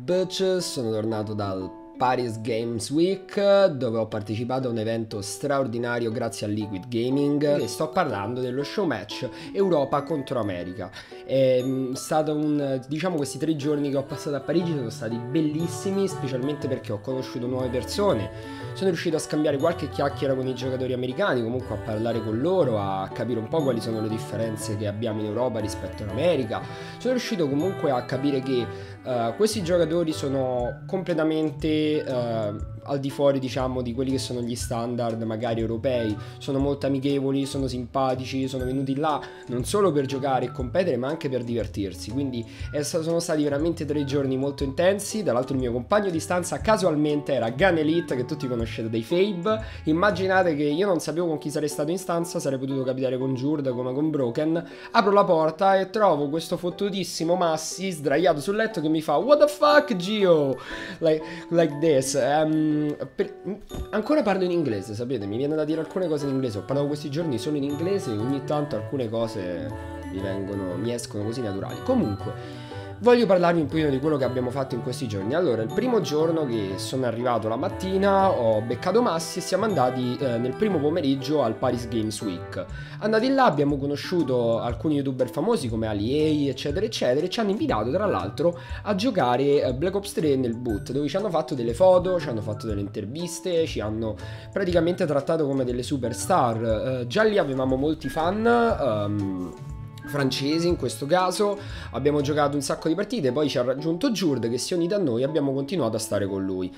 bitches, sono tornato dal Paris Games Week dove ho partecipato a un evento straordinario grazie a Liquid Gaming e sto parlando dello show match Europa contro America. È stato diciamo questi 3 giorni che ho passato a Parigi sono stati bellissimi, specialmente perché ho conosciuto nuove persone, sono riuscito a scambiare qualche chiacchiera con i giocatori americani, comunque a parlare con loro, a capire un po' quali sono le differenze che abbiamo in Europa rispetto all'America. Sono riuscito comunque a capire che questi giocatori sono completamente al di fuori, diciamo, di quelli che sono gli standard magari europei. Sono molto amichevoli, sono simpatici, sono venuti là non solo per giocare e competere ma anche per divertirsi, quindi sono stati veramente 3 giorni molto intensi. Dall'altro il mio compagno di stanza casualmente era Gun Elite, che tutti conoscete dei Fabe. Immaginate che io non sapevo con chi sarei stato in stanza, sarei potuto capitare con Jurd come con Broken. Apro la porta e trovo questo fottutissimo Massi sdraiato sul letto che mi fa "What the fuck, Gio?" Like this. Ancora parlo in inglese, sapete, mi viene da dire alcune cose in inglese. Ho parlato questi giorni solo in inglese e ogni tanto alcune cose mi escono così naturali. Comunque voglio parlarvi un pochino di quello che abbiamo fatto in questi giorni. Allora, il primo giorno che sono arrivato la mattina ho beccato Massi e siamo andati nel primo pomeriggio al Paris Games Week. Andati là abbiamo conosciuto alcuni youtuber famosi come Ali eccetera eccetera, e ci hanno invitato tra l'altro a giocare Black Ops 3 nel boot, dove ci hanno fatto delle foto, ci hanno fatto delle interviste, ci hanno praticamente trattato come delle superstar. Già lì avevamo molti fan francesi in questo caso, abbiamo giocato un sacco di partite, poi ci ha raggiunto Jurd che si è unito a noi e abbiamo continuato a stare con lui.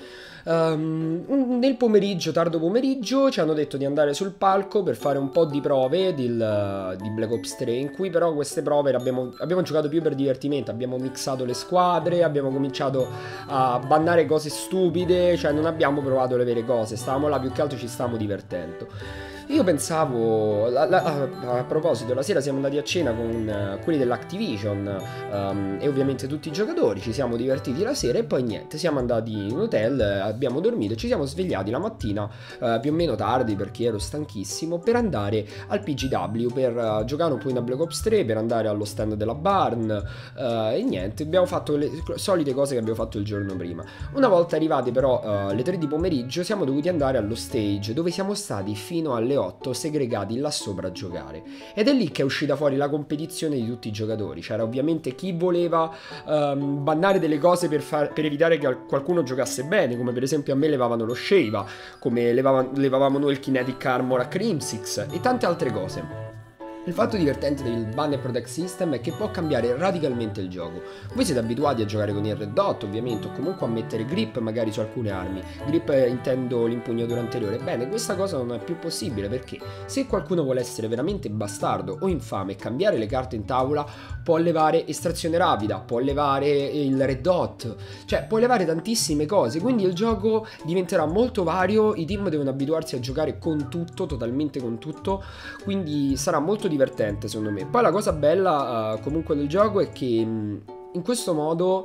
Nel pomeriggio, tardo pomeriggio, ci hanno detto di andare sul palco per fare un po' di prove di Black Ops 3, in cui però queste prove abbiamo giocato più per divertimento, abbiamo mixato le squadre, abbiamo cominciato a bannare cose stupide, cioè non abbiamo provato le vere cose, stavamo là più che altro ci stavamo divertendo. Io pensavo, a proposito, la sera siamo andati a cena con quelli dell'Activision e ovviamente tutti i giocatori, ci siamo divertiti la sera e poi niente, siamo andati in hotel, abbiamo dormito e ci siamo svegliati la mattina più o meno tardi perché ero stanchissimo per andare al PGW per giocare un po' in Black Ops 3, per andare allo stand della Barn e niente, abbiamo fatto le solite cose che abbiamo fatto il giorno prima. Una volta arrivati però alle 3 di pomeriggio siamo dovuti andare allo stage dove siamo stati fino alle 8 segregati là sopra a giocare, ed è lì che è uscita fuori la competizione di tutti i giocatori. C'era ovviamente chi voleva bannare delle cose per evitare che qualcuno giocasse bene, come per esempio a me levavano lo Sheiva, come levavamo noi il Kinetic Armor a Crimsix e tante altre cose. Il fatto divertente del Ban and Protect System è che può cambiare radicalmente il gioco. Voi siete abituati a giocare con il Red Dot ovviamente, o comunque a mettere grip magari su alcune armi. Grip intendo l'impugnatura anteriore. Bene, questa cosa non è più possibile perché se qualcuno vuole essere veramente bastardo o infame e cambiare le carte in tavola, può levare estrazione rapida, può levare il Red Dot, cioè può levare tantissime cose, quindi il gioco diventerà molto vario, i team devono abituarsi a giocare con tutto, totalmente con tutto, quindi sarà molto divertente secondo me. Poi la cosa bella comunque del gioco è che in questo modo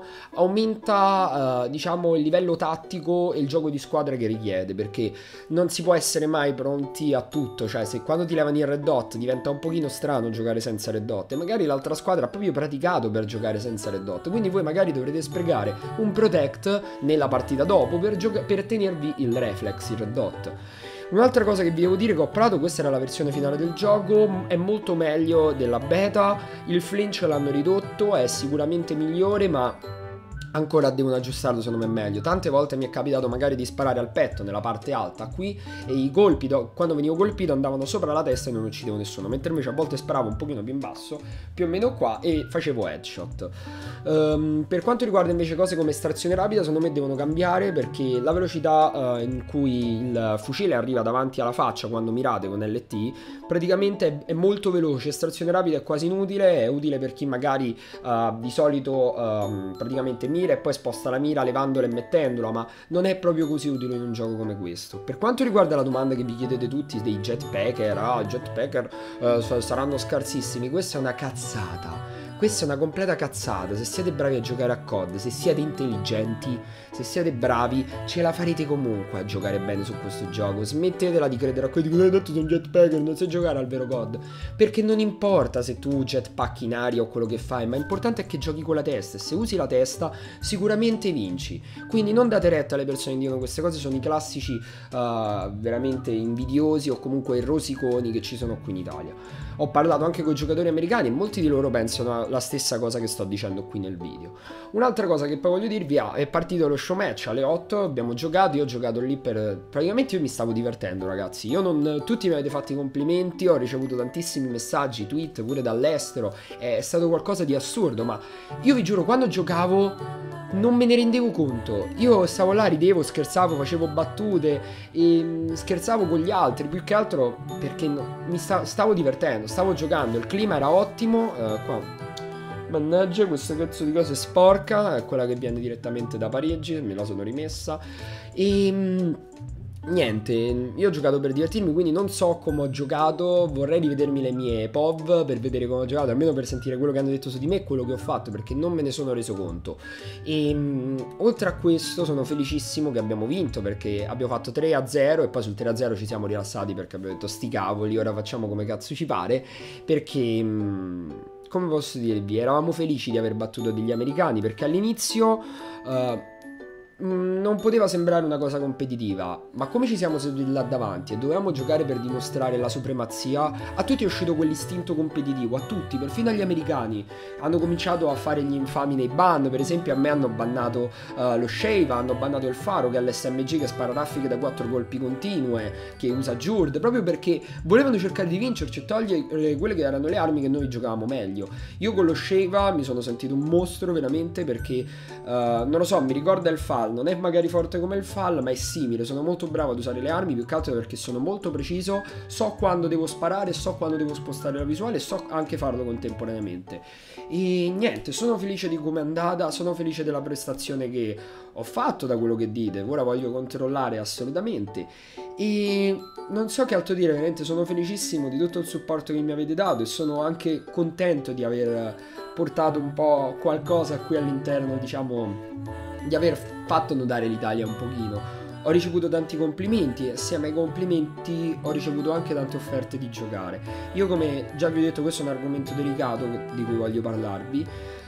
aumenta diciamo il livello tattico e il gioco di squadra che richiede, perché non si può essere mai pronti a tutto, cioè se quando ti levano il Red Dot diventa un pochino strano giocare senza Red Dot e magari l'altra squadra ha proprio praticato per giocare senza Red Dot, quindi voi magari dovrete sprecare un Protect nella partita dopo per tenervi il Reflex, il Red Dot. Un'altra cosa che vi devo dire che ho provato, questa era la versione finale del gioco, è molto meglio della beta, il flinch l'hanno ridotto, è sicuramente migliore ma ancora devono aggiustarlo, secondo me meglio. Tante volte mi è capitato magari di sparare al petto nella parte alta qui e i colpi quando venivo colpito andavano sopra la testa e non uccidevo nessuno, mentre invece a volte sparavo un pochino più in basso, più o meno qua, e facevo headshot. Per quanto riguarda invece cose come estrazione rapida, secondo me devono cambiare perché la velocità in cui il fucile arriva davanti alla faccia quando mirate con LT praticamente è molto veloce. Estrazione rapida è quasi inutile, è utile per chi magari di solito praticamente mira e poi sposta la mira levandola e mettendola, ma non è proprio così utile in un gioco come questo. Per quanto riguarda la domanda che vi chiedete tutti dei jetpacker, jetpacker saranno scarsissimi, questa è una cazzata. Questa è una completa cazzata. Se siete bravi a giocare a COD, se siete intelligenti, se siete bravi, ce la farete comunque a giocare bene su questo gioco. Smettetela di credere a quelli che detto sono jetpacker, non sai giocare al vero COD. Perché non importa se tu jetpack in aria o quello che fai, ma l'importante è che giochi con la testa, e se usi la testa sicuramente vinci. Quindi non date retta alle persone che dicono queste cose, sono i classici veramente invidiosi o comunque rosiconi che ci sono qui in Italia. Ho parlato anche con i giocatori americani e molti di loro pensano la stessa cosa che sto dicendo qui nel video. Un'altra cosa che poi voglio dirvi è partito lo show match alle 8, abbiamo giocato, io ho giocato lì per... praticamente io mi stavo divertendo, ragazzi. Io non... tutti mi avete fatto i complimenti, ho ricevuto tantissimi messaggi, tweet pure dall'estero, è stato qualcosa di assurdo, ma io vi giuro, quando giocavo non me ne rendevo conto. Io stavo là, ridevo, scherzavo, facevo battute e scherzavo con gli altri, più che altro perché stavo divertendo, stavo giocando, il clima era ottimo. Qua, mannaggia, questa cazzo di cosa è sporca, è quella che viene direttamente da Parigi, me la sono rimessa. E niente, io ho giocato per divertirmi, quindi non so come ho giocato, vorrei rivedermi le mie POV per vedere come ho giocato, almeno per sentire quello che hanno detto su di me e quello che ho fatto, perché non me ne sono reso conto. E oltre a questo sono felicissimo che abbiamo vinto, perché abbiamo fatto 3-0 e poi sul 3-0 ci siamo rilassati perché abbiamo detto sti cavoli, ora facciamo come cazzo ci pare, perché... come posso dirvi, eravamo felici di aver battuto degli americani, perché all'inizio... non poteva sembrare una cosa competitiva, ma come ci siamo seduti là davanti e dovevamo giocare per dimostrare la supremazia, a tutti è uscito quell'istinto competitivo, a tutti, perfino agli americani. Hanno cominciato a fare gli infami nei ban, per esempio a me hanno bannato lo Sheva, hanno bannato il Faro, che è l'SMG che spara raffiche da 4 colpi continue, che usa Jurd, proprio perché volevano cercare di vincerci e togliere quelle che erano le armi che noi giocavamo meglio. Io con lo Sheva mi sono sentito un mostro veramente, perché non lo so, mi ricorda il Faro. Non è magari forte come il Fall, ma è simile. Sono molto bravo ad usare le armi, più che altro perché sono molto preciso. So quando devo sparare, so quando devo spostare la visuale, so anche farlo contemporaneamente. E niente, sono felice di come è andata, sono felice della prestazione che ho fatto, da quello che dite. Ora voglio controllare assolutamente. E non so che altro dire, veramente sono felicissimo di tutto il supporto che mi avete dato e sono anche contento di aver portato un po' qualcosa qui all'interno, diciamo, di aver fatto notare l'Italia un pochino. Ho ricevuto tanti complimenti e assieme ai complimenti ho ricevuto anche tante offerte di giocare. Io, come già vi ho detto, questo è un argomento delicato di cui voglio parlarvi.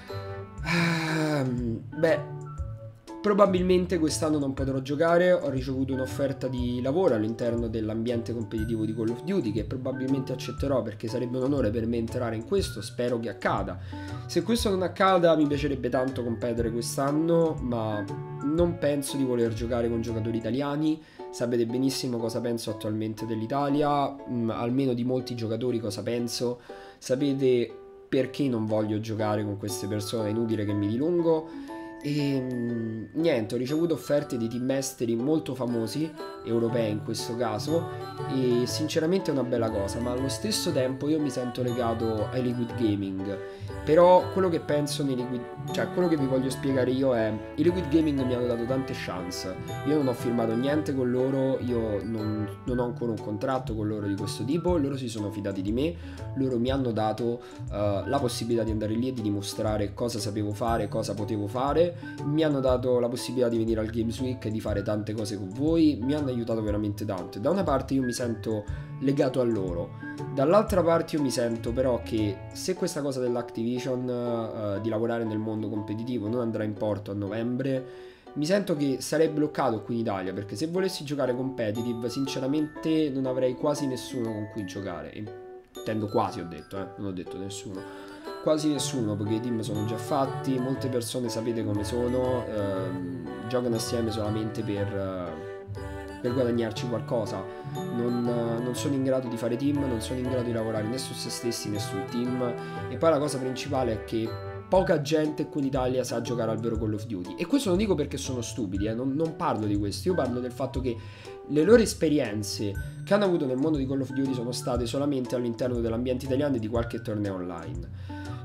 Beh, probabilmente quest'anno non potrò giocare, ho ricevuto un'offerta di lavoro all'interno dell'ambiente competitivo di Call of Duty che probabilmente accetterò, perché sarebbe un onore per me entrare in questo, spero che accada. Se questo non accada mi piacerebbe tanto competere quest'anno, ma non penso di voler giocare con giocatori italiani. Sapete benissimo cosa penso attualmente dell'Italia, almeno di molti giocatori cosa penso, sapete perché non voglio giocare con queste persone, è inutile che mi dilungo. E niente, ho ricevuto offerte di team esteri molto famosi, europei in questo caso, e sinceramente è una bella cosa, ma allo stesso tempo io mi sento legato ai Liquid Gaming. Però quello che penso nei Liquid, cioè quello che vi voglio spiegare io è: i Liquid Gaming mi hanno dato tante chance, io non ho firmato niente con loro, io non ho ancora un contratto con loro di questo tipo, loro si sono fidati di me, loro mi hanno dato la possibilità di andare lì e di dimostrare cosa sapevo fare, cosa potevo fare, mi hanno dato la possibilità di venire al Games Week e di fare tante cose con voi, mi hanno aiutato veramente tanto. Da una parte io mi sento legato a loro, dall'altra parte io mi sento però che se questa cosa dell'Activision di lavorare nel mondo competitivo non andrà in porto a novembre, mi sento che sarei bloccato qui in Italia, perché se volessi giocare competitive sinceramente non avrei quasi nessuno con cui giocare. Intendo quasi, ho detto, non ho detto nessuno, quasi nessuno, perché i team sono già fatti, molte persone sapete come sono, giocano assieme solamente per guadagnarci qualcosa, non sono in grado di fare team, non sono in grado di lavorare né su se stessi né sul team. E poi la cosa principale è che poca gente qui in Italia sa giocare al vero Call of Duty, e questo non dico perché sono stupidi, non parlo di questo, io parlo del fatto che le loro esperienze che hanno avuto nel mondo di Call of Duty sono state solamente all'interno dell'ambiente italiano e di qualche torneo online.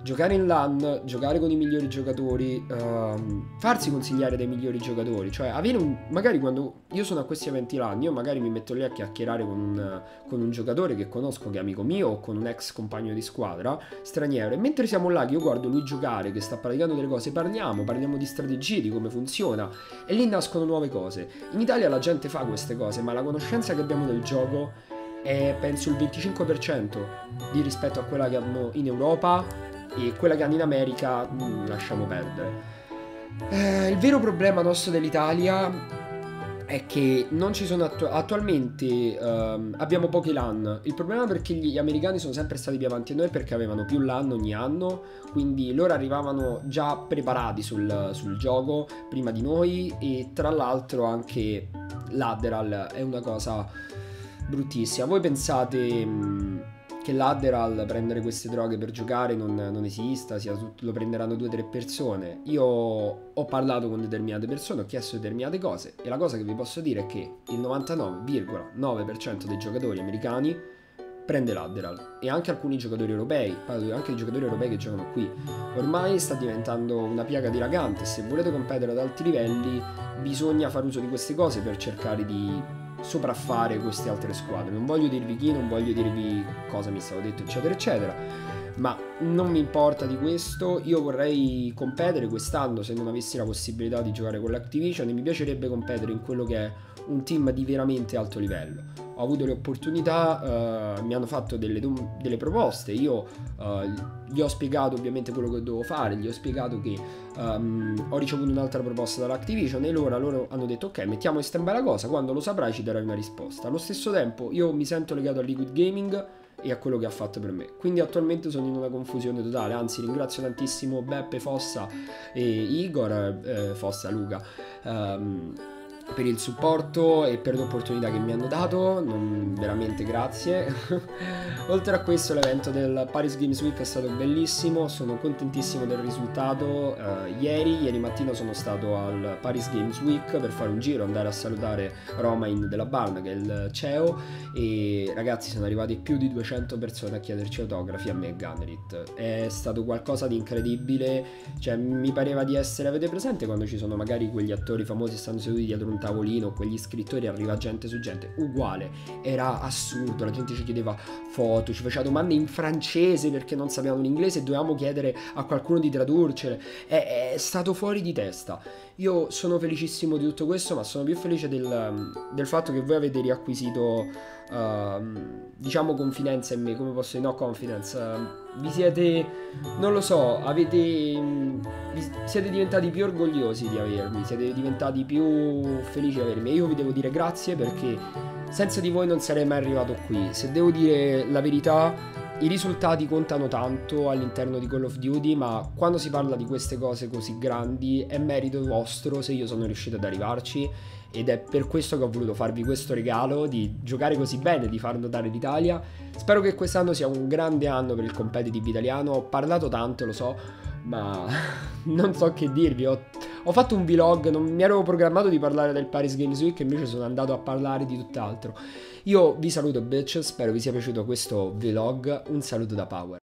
giocare in LAN, giocare con i migliori giocatori, farsi consigliare dai migliori giocatori, cioè avere magari quando io sono a questi eventi LAN, io magari mi metto lì a chiacchierare con un giocatore che conosco, che è amico mio, o con un ex compagno di squadra straniero, e mentre siamo là che io guardo lui giocare, che sta praticando delle cose, parliamo di strategie, di come funziona, e lì nascono nuove cose. In Italia la gente fa queste cose, ma la conoscenza che abbiamo del gioco è penso il 25% di rispetto a quella che hanno in Europa, e quella che hanno in America lasciamo perdere. Il vero problema nostro dell'Italia è che non ci sono attualmente abbiamo pochi LAN. Il problema è perché gli americani sono sempre stati più avanti a noi, perché avevano più LAN ogni anno, quindi loro arrivavano già preparati sul gioco prima di noi, e tra l'altro anche l'Adderal è una cosa bruttissima. Voi pensate che l'Adderal, prendere queste droghe per giocare, non esista, lo prenderanno 2 o 3 persone? Io ho parlato con determinate persone, ho chiesto determinate cose, e la cosa che vi posso dire è che il 99,9% dei giocatori americani prende l'Adderal, e anche alcuni giocatori europei, parlo anche di giocatori europei che giocano qui. Ormai sta diventando una piaga dilagante, se volete competere ad alti livelli bisogna fare uso di queste cose per cercare di sopraffare queste altre squadre. Non voglio dirvi chi, non voglio dirvi cosa mi è stato detto, eccetera eccetera, ma non mi importa di questo. Io vorrei competere quest'anno, se non avessi la possibilità di giocare con l'Activision, e mi piacerebbe competere in quello che è un team di veramente alto livello. Ho avuto le opportunità, mi hanno fatto delle proposte, io gli ho spiegato ovviamente quello che dovevo fare, gli ho spiegato che ho ricevuto un'altra proposta dall'Activision, e loro hanno detto ok, mettiamo in stand by la cosa, quando lo saprai ci darai una risposta. Allo stesso tempo io mi sento legato a Liquid Gaming e a quello che ha fatto per me, quindi attualmente sono in una confusione totale. Anzi, ringrazio tantissimo Beppe, Fossa e Igor, Fossa, Luca, per il supporto e per l'opportunità che mi hanno dato, veramente grazie. Oltre a questo, l'evento del Paris Games Week è stato bellissimo, sono contentissimo del risultato. Ieri mattina sono stato al Paris Games Week per fare un giro, andare a salutare Romain della Barn, che è il CEO, e ragazzi, sono arrivati più di 200 persone a chiederci autografi a me e Gunnerit. È stato qualcosa di incredibile, cioè mi pareva di essere, avete presente quando ci sono magari quegli attori famosi, stanno seduti dietro un tavolino, quegli scrittori, arriva gente su gente, uguale, era assurdo, la gente ci chiedeva foto, ci faceva domande in francese perché non sapevano l'inglese e dovevamo chiedere a qualcuno di tradurcele. È stato fuori di testa. Io sono felicissimo di tutto questo, ma sono più felice del fatto che voi avete riacquisito diciamo confidenza in me, come posso dire, no confidence, vi siete, non lo so, siete diventati più orgogliosi di avermi, siete diventati più felici di avermi, e io vi devo dire grazie, perché senza di voi non sarei mai arrivato qui. Se devo dire la verità, i risultati contano tanto all'interno di Call of Duty, ma quando si parla di queste cose così grandi è merito vostro se io sono riuscito ad arrivarci, ed è per questo che ho voluto farvi questo regalo di giocare così bene, di far notare l'Italia. Spero che quest'anno sia un grande anno per il competitive italiano. Ho parlato tanto, lo so, ma non so che dirvi. Ho fatto un vlog, non mi ero programmato di parlare del Paris Games Week, invece sono andato a parlare di tutt'altro. Io vi saluto bitch, spero vi sia piaciuto questo vlog, un saluto da Power.